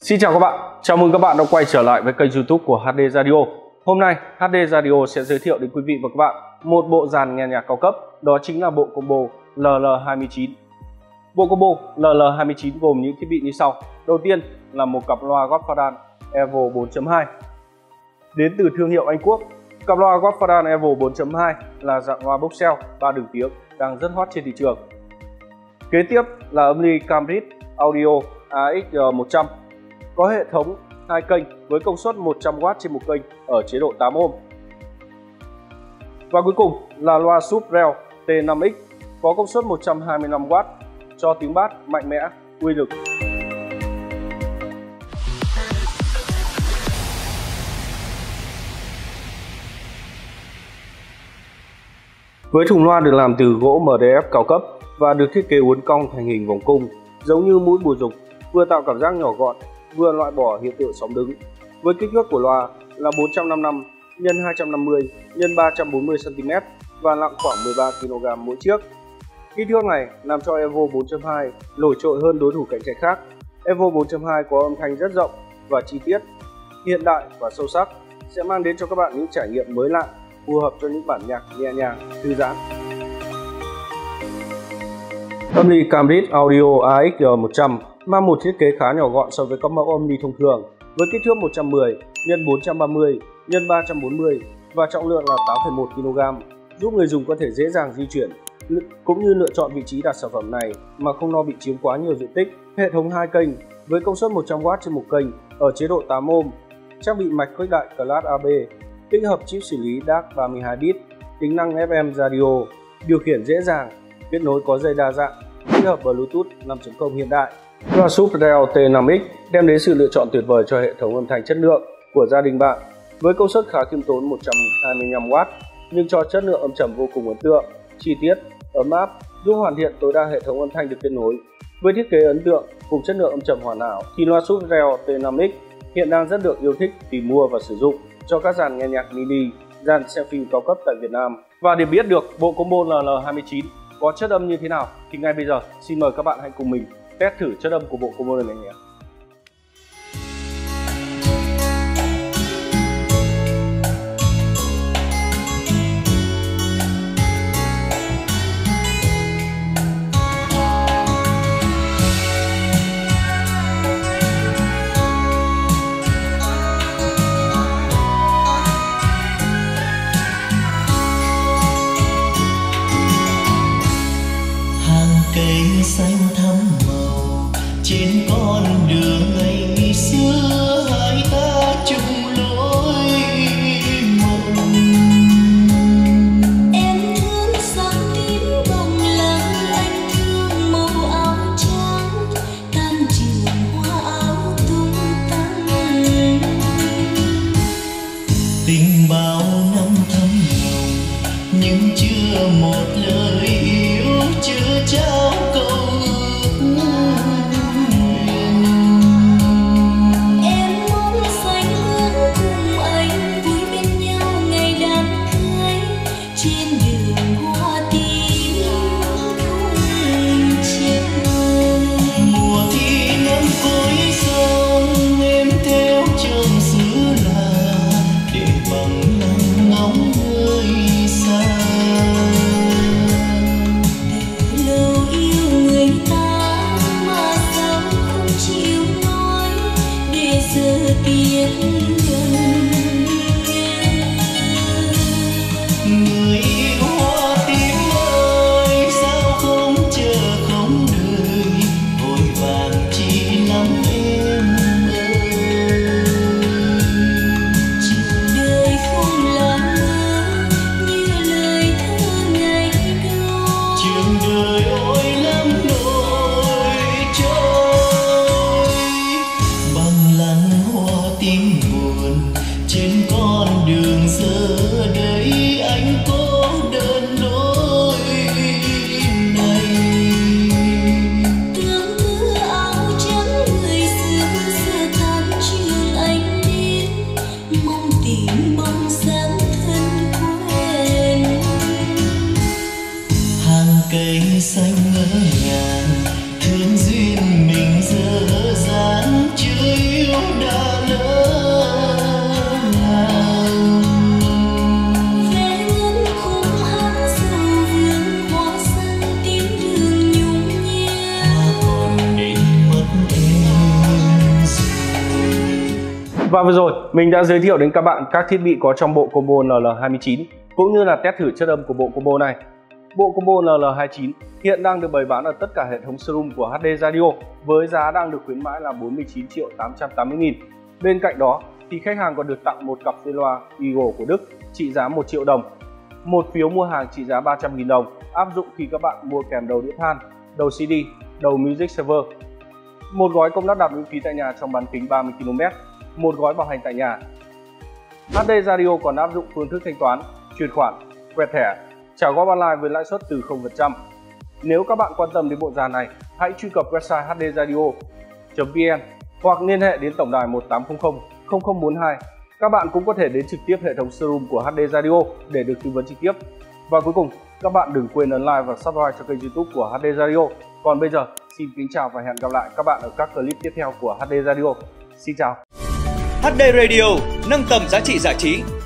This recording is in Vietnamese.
Xin chào các bạn, chào mừng các bạn đã quay trở lại với kênh YouTube của HD Radio. Hôm nay HD Radio sẽ giới thiệu đến quý vị và các bạn một bộ dàn nghe nhạc cao cấp, đó chính là bộ combo LL29. Bộ combo LL29 gồm những thiết bị như sau. Đầu tiên là một cặp loa Godfather Evo 4.2 đến từ thương hiệu Anh Quốc. Cặp loa Godfather Evo 4.2 là dạng loa boxel 3 đường tiếng đang rất hot trên thị trường. Kế tiếp là âm ly Cambridge Audio AX100 có hệ thống 2 kênh với công suất 100W trên một kênh ở chế độ 8 ohm. Và cuối cùng là loa Sub Rel T5X có công suất 125W cho tiếng bass mạnh mẽ, uy lực. Với thùng loa được làm từ gỗ MDF cao cấp và được thiết kế uốn cong thành hình vòng cung giống như mũi bùa dục, vừa tạo cảm giác nhỏ gọn, vừa loại bỏ hiện tượng sóng đứng. Với kích thước của loa là 455 x 250 x 340 cm và nặng khoảng 13 kg mỗi chiếc. Kích thước này làm cho Evo 4.2 nổi trội hơn đối thủ cạnh tranh khác. Evo 4.2 có âm thanh rất rộng và chi tiết, hiện đại và sâu sắc, sẽ mang đến cho các bạn những trải nghiệm mới lạ, phù hợp cho những bản nhạc nhẹ nhàng, thư giãn. Âm ly Cambridge Audio AX100 mang một thiết kế khá nhỏ gọn so với các mẫu âm ly thông thường, với kích thước 110 x 430 x 340 và trọng lượng là 8,1 kg, giúp người dùng có thể dễ dàng di chuyển cũng như lựa chọn vị trí đặt sản phẩm này mà không lo bị chiếm quá nhiều diện tích. Hệ thống 2 kênh với công suất 100W trên một kênh ở chế độ 8 ohm, trang bị mạch khuếch đại Class AB, tích hợp chip xử lý DAC 32 bit, tính năng FM radio, điều khiển dễ dàng, kết nối có dây đa dạng, tích hợp Bluetooth 5.0 hiện đại. Loa Sub Rel T5X đem đến sự lựa chọn tuyệt vời cho hệ thống âm thanh chất lượng của gia đình bạn. Với công suất khá khiêm tốn 125W nhưng cho chất lượng âm trầm vô cùng ấn tượng, chi tiết, ấm áp, giúp hoàn thiện tối đa hệ thống âm thanh được kết nối. Với thiết kế ấn tượng cùng chất lượng âm trầm hoàn hảo thì loa Sub Rel T5X hiện đang rất được yêu thích tìm mua và sử dụng cho các dàn nghe nhạc mini, dàn selfie cao cấp tại Việt Nam. Và để biết được bộ combo LL29 có chất âm như thế nào thì ngay bây giờ xin mời các bạn hãy cùng mình test thử chất âm của bộ combo này nhé. Cây xanh thắm màu trên con đường ngày xưa, hai ta chung lối mộng. Em thương sáng tím bằng lăng, anh thương màu áo trắng, tan trường hoa áo tung tăng. Tình bao năm thắm nồng nhưng chưa một lời yêu, chưa trao câu ước nguyện. Em muốn xoay hướng cùng anh vui bên nhau ngày đám cưới, trên đường hoa tím cùng trời. Mùa thi năm cuối sông em theo chồng xứ lạ để bằng lòng ngóng nơi xa. Lâu yêu người ta mà sao không chịu nói, để giờ tiếng gần. Người yêu hoa tím ơi, sao không chờ không đợi, vội vàng chi lắm em ơi. Trường đời không là mơ như lời thơ ngày đó. Trường đời ôi lắm nỗi trôi, bằng làn hoa tím buồn Và vừa rồi mình đã giới thiệu đến các bạn các thiết bị có trong bộ combo NL29 cũng như là test thử chất âm của bộ combo này. Bộ combo NL29 hiện đang được bày bán ở tất cả hệ thống showroom của HD Radio với giá đang được khuyến mãi là 49.880.000. Bên cạnh đó thì khách hàng còn được tặng một cặp dây loa Eagle của Đức trị giá 1 triệu đồng, một phiếu mua hàng trị giá 300.000 đồng áp dụng khi các bạn mua kèm đầu đĩa than, đầu CD, đầu Music Server, một gói công lắp đặt miễn phí tại nhà trong bán kính 30 km, một gói bảo hành tại nhà. HD Radio còn áp dụng phương thức thanh toán, chuyển khoản, quẹt thẻ, trả góp online với lãi suất từ 0%. Nếu các bạn quan tâm đến bộ dàn này, hãy truy cập website hdradio.vn hoặc liên hệ đến tổng đài 1800 0042. Các bạn cũng có thể đến trực tiếp hệ thống showroom của HD Radio để được tư vấn trực tiếp. Và cuối cùng, các bạn đừng quên ấn like và subscribe cho kênh YouTube của HD Radio. Còn bây giờ, xin kính chào và hẹn gặp lại các bạn ở các clip tiếp theo của HD Radio. Xin chào. HD Radio nâng tầm giá trị giải trí